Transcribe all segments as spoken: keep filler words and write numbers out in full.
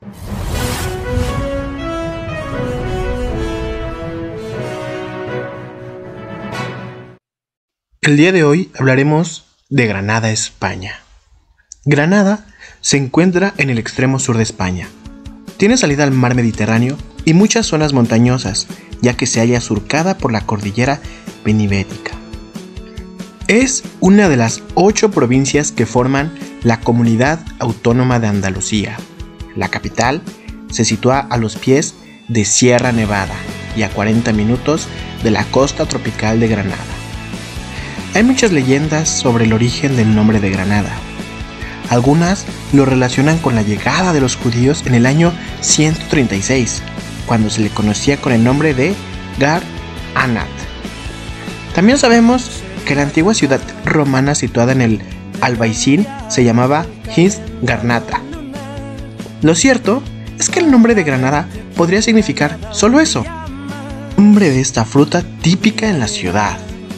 El día de hoy hablaremos de Granada, España. Granada se encuentra en el extremo sur de España. Tiene salida al mar Mediterráneo y muchas zonas montañosas, ya que se halla surcada por la cordillera Penibética. Es una de las ocho provincias que forman la Comunidad Autónoma de Andalucía. La capital se sitúa a los pies de Sierra Nevada y a cuarenta minutos de la costa tropical de Granada. Hay muchas leyendas sobre el origen del nombre de Granada. Algunas lo relacionan con la llegada de los judíos en el año ciento treinta y seis, cuando se le conocía con el nombre de Gar Anat. También sabemos que la antigua ciudad romana situada en el Albaicín se llamaba Hins Garnata. Lo cierto es que el nombre de Granada podría significar solo eso, nombre de esta fruta típica en la ciudad.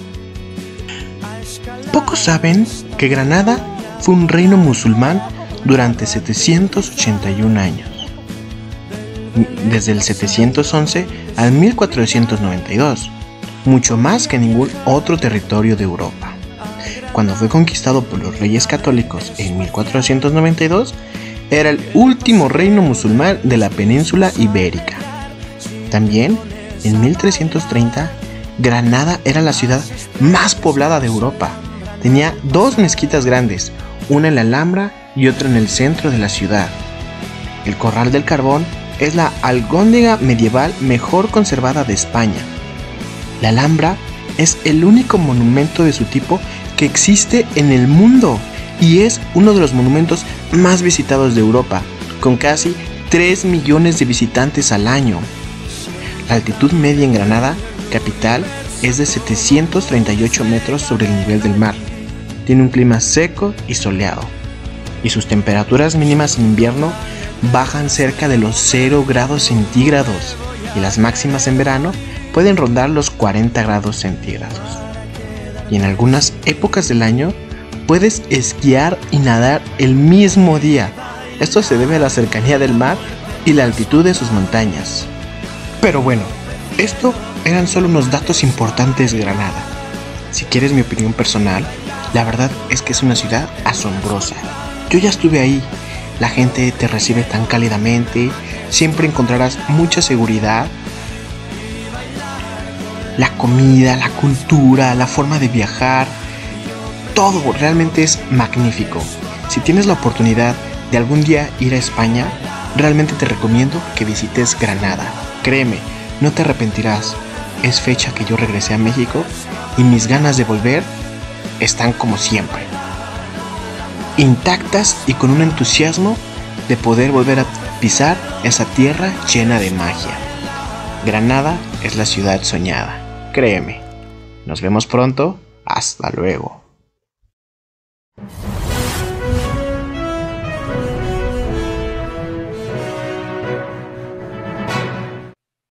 Pocos saben que Granada fue un reino musulmán durante setecientos ochenta y un años, desde el setecientos once al mil cuatrocientos noventa y dos, mucho más que ningún otro territorio de Europa. Cuando fue conquistado por los reyes católicos en mil cuatrocientos noventa y dos, era el último reino musulmán de la península ibérica. También, en mil trescientos treinta, Granada era la ciudad más poblada de Europa. Tenía dos mezquitas grandes, una en la Alhambra y otra en el centro de la ciudad. El Corral del Carbón es la alhóndiga medieval mejor conservada de España. La Alhambra es el único monumento de su tipo que existe en el mundo y es uno de los monumentos más visitados de Europa, con casi tres millones de visitantes al año. La altitud media en Granada, capital, es de setecientos treinta y ocho metros sobre el nivel del mar. Tiene un clima seco y soleado, y sus temperaturas mínimas en invierno bajan cerca de los cero grados centígrados, y las máximas en verano pueden rondar los cuarenta grados centígrados. Y en algunas épocas del año puedes esquiar y nadar el mismo día. Esto se debe a la cercanía del mar y la altitud de sus montañas. Pero bueno, esto eran solo unos datos importantes de Granada. Si quieres mi opinión personal, la verdad es que es una ciudad asombrosa. Yo ya estuve ahí, la gente te recibe tan cálidamente, siempre encontrarás mucha seguridad. La comida, la cultura, la forma de viajar, todo realmente es magnífico. Si tienes la oportunidad de algún día ir a España, realmente te recomiendo que visites Granada. Créeme, no te arrepentirás. Es fecha que yo regresé a México y mis ganas de volver están como siempre, intactas y con un entusiasmo de poder volver a pisar esa tierra llena de magia. Granada es la ciudad soñada, créeme. Nos vemos pronto, hasta luego.